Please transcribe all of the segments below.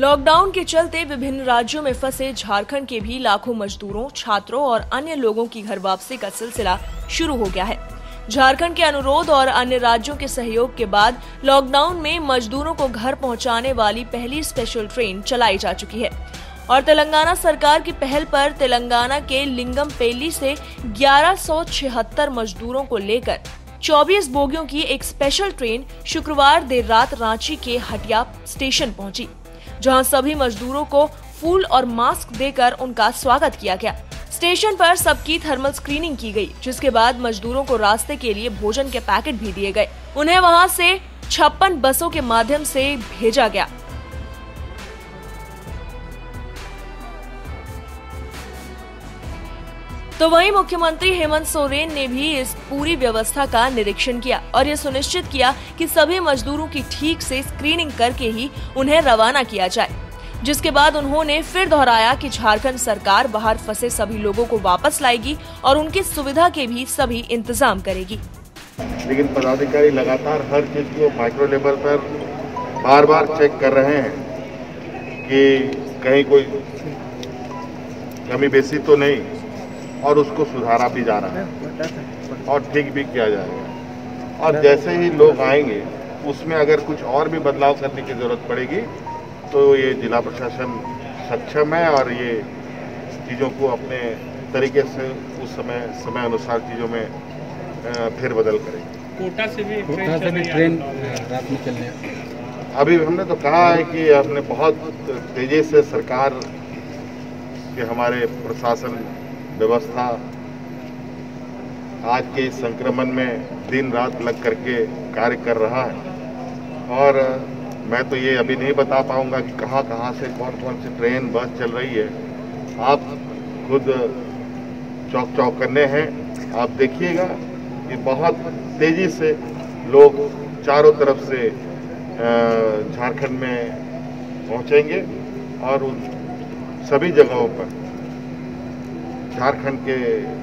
Lockdown के चलते विभिन्न राज्यों में फंसे झारखंड के भी लाखों मजदूरों, छात्रों और अन्य लोगों की घर वापसी का सिलसिला शुरू हो गया है। झारखंड के अनुरोध और अन्य राज्यों के सहयोग के बाद लॉकडाउन में मजदूरों को घर पहुंचाने वाली पहली स्पेशल ट्रेन चलाई जा चुकी है और तेलंगाना सरकार की पहल पर तेलंगाना के लिंगमपेल्ली से 1176 मजदूरों को लेकर 24 बोगियों की एक स्पेशल ट्रेन शुक्रवार देर रात रांची के हटिया स्टेशन पहुंची, जहां सभी मजदूरों को फूल और मास्क देकर उनका स्वागत किया गया। स्टेशन पर सबकी थर्मल स्क्रीनिंग की गई, जिसके बाद मजदूरों को रास्ते के लिए भोजन के पैकेट भी दिए गए। उन्हें वहां से 56 बसों के माध्यम से भेजा गया। तो वहीं मुख्यमंत्री हेमंत सोरेन ने भी इस पूरी व्यवस्था का निरीक्षण किया और ये सुनिश्चित किया कि सभी मजदूरों की ठीक से स्क्रीनिंग करके ही उन्हें रवाना किया जाए, जिसके बाद उन्होंने फिर दोहराया कि झारखंड सरकार बाहर फंसे सभी लोगों को वापस लाएगी और उनकी सुविधा के भी सभी इंतजाम करेगी। लेकिन पदाधिकारी लगातार हर चीज को माइक्रो लेवल पर बार बार चेक कर रहे हैं कि कहीं कोई कमी बेसी तो नहीं, और उसको सुधारा भी जा रहा है और ठीक भी किया जाएगा। और जैसे ही लोग आएंगे उसमें अगर कुछ और भी बदलाव करने की जरूरत पड़ेगी तो ये जिला प्रशासन सक्षम है और ये चीज़ों को अपने तरीके से उस समय अनुसार चीज़ों में फिर बदल करेंगे। कोटा से भी ट्रेन रात में चलने, अभी हमने तो कहा है कि हमने बहुत तेजी से सरकार के हमारे प्रशासन व्यवस्था आज के इस संक्रमण में दिन रात लग करके कार्य कर रहा है और मैं तो ये अभी नहीं बता पाऊंगा कि कहाँ कहाँ से कौन कौन सी ट्रेन बस चल रही है। आप खुद चौक चौकन्ने हैं, आप देखिएगा कि बहुत तेजी से लोग चारों तरफ से झारखंड में पहुंचेंगे और उन सभी जगहों पर झारखंड के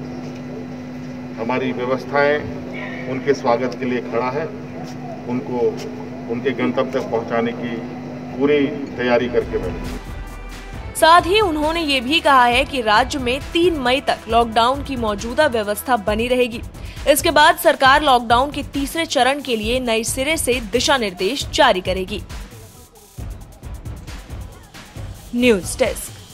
हमारी व्यवस्थाएं उनके स्वागत के लिए खड़ा है, उनको उनके गंतव्य तक पहुंचाने की पूरी तैयारी करके बैठे। साथ ही उन्होंने ये भी कहा है कि राज्य में 3 मई तक लॉकडाउन की मौजूदा व्यवस्था बनी रहेगी। इसके बाद सरकार लॉकडाउन के तीसरे चरण के लिए नए सिरे से दिशा निर्देश जारी करेगी। News desk.